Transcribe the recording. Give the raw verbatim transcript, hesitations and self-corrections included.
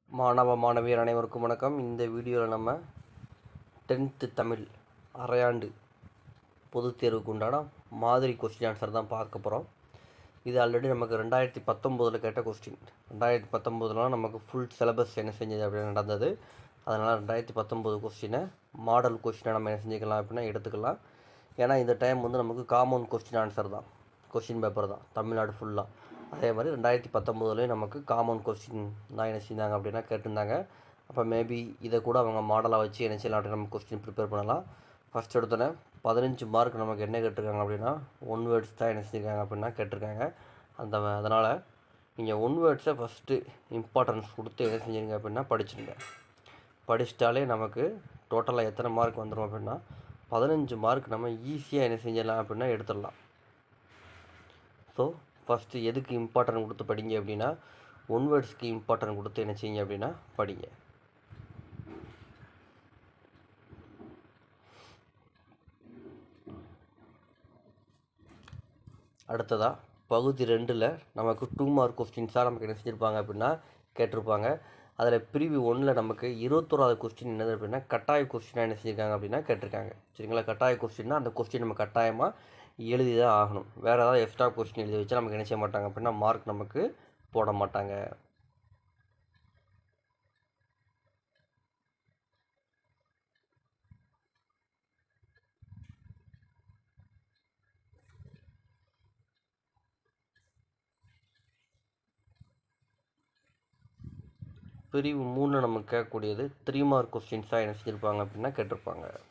மாணவ மாணவியர் அனைவருக்கும் வணக்கம். இந்த வீடியோவில் நம்ம டென்த்து தமிழ் அரையாண்டு பொதுத் தேர்வுக்கு உண்டான மாதிரி கொஸ்டின் ஆன்சர் தான் பார்க்க போகிறோம். இது ஆல்ரெடி நமக்கு ரெண்டாயிரத்தி பத்தொம்போதில் கேட்ட கொஸ்டின். ரெண்டாயிரத்தி பத்தொம்போதுலாம் நமக்கு ஃபுல் சிலபஸ் என்ன செஞ்சது அப்படின்னு நடந்தது. அதனால் ரெண்டாயிரத்தி பத்தொம்போது கொஸ்டினை மாடல் கொஸ்டினை நம்ம என்ன செஞ்சுக்கலாம் அப்படின்னா எடுத்துக்கலாம். ஏன்னா இந்த டைம் வந்து நமக்கு காமன் கொஸ்டின் ஆன்சர் தான், கொஸ்டின் பேப்பர் தான் தமிழ்நாடு ஃபுல்லாக. அதே மாதிரி ரெண்டாயிரத்தி பத்தொம்போதுலேயும் நமக்கு காமன் கொஸ்டின் தான் என்ன செஞ்சாங்க அப்படின்னா கேட்டிருந்தாங்க. அப்போ மேபி இதை கூட அவங்க மாடலாக வச்சு என்ன செய்யலாம் அப்படின்னு நம்ம கொஸ்டின் ப்ரிப்பேர் பண்ணலாம். ஃபஸ்ட் எடுத்தோன்னே பதினஞ்சு மார்க் நமக்கு என்ன கேட்டிருக்காங்க அப்படின்னா ஒன் வேர்ட்ஸ் தான் என்ன செஞ்சுருக்காங்க அப்படின்னா கேட்டிருக்காங்க. அந்த அதனால் நீங்கள் ஒன் வேர்ட்ஸை ஃபஸ்ட்டு இம்பார்ட்டன்ஸ் கொடுத்து என்ன செஞ்சுருங்க அப்படின்னா படிச்சுருங்க. படிச்சிட்டாலே நமக்கு டோட்டலாக எத்தனை மார்க் வந்துடும் அப்படின்னா பதினஞ்சு மார்க் நம்ம ஈஸியாக என்ன செஞ்சிடலாம் அப்படின்னா எடுத்துடலாம். ஸோ ஃபஸ்ட்டு எதுக்கு இம்பார்ட்டன்ட் கொடுத்து படிங்க அப்படின்னா ஒன் வேர்ட்ஸ்க்கு இம்பார்ட்டன்ட் கொடுத்து என்ன செய்யுங்க அப்படின்னா படிங்க. அடுத்ததாக பகுதி ரெண்டில் நமக்கு டூ மார்க் கொஸ்டின்ஸாக நமக்கு என்ன செஞ்சுருப்பாங்க அப்படின்னா கேட்டிருப்பாங்க. அதில் பிரிவு ஒன்றில் நமக்கு இருபத்தோராவது கொஸ்டின் என்னது அப்படின்னா கட்டாய கொஸ்டினாக என்ன செஞ்சுருக்காங்க அப்படின்னா கேட்டிருக்காங்க. சரிங்களா, கட்டாய கொஸ்டின்னா அந்த கொஸ்டின் நம்ம கட்டாயமாக எழுதி தான் ஆகணும். வேறு ஏதாவது எக்ஸ்ட்ரா கொஸ்டின் எழுதி வச்சா நமக்கு என்ன செய்ய மாட்டாங்க அப்படின்னா மார்க் நமக்கு போட மாட்டாங்க. பிரிவு மூணு நமக்கு கேட்கக்கூடியது த்ரீ மார்க் கொஸ்டின்ஸாக என்ன செஞ்சுருப்பாங்க அப்படின்னா கேட்டிருப்பாங்க.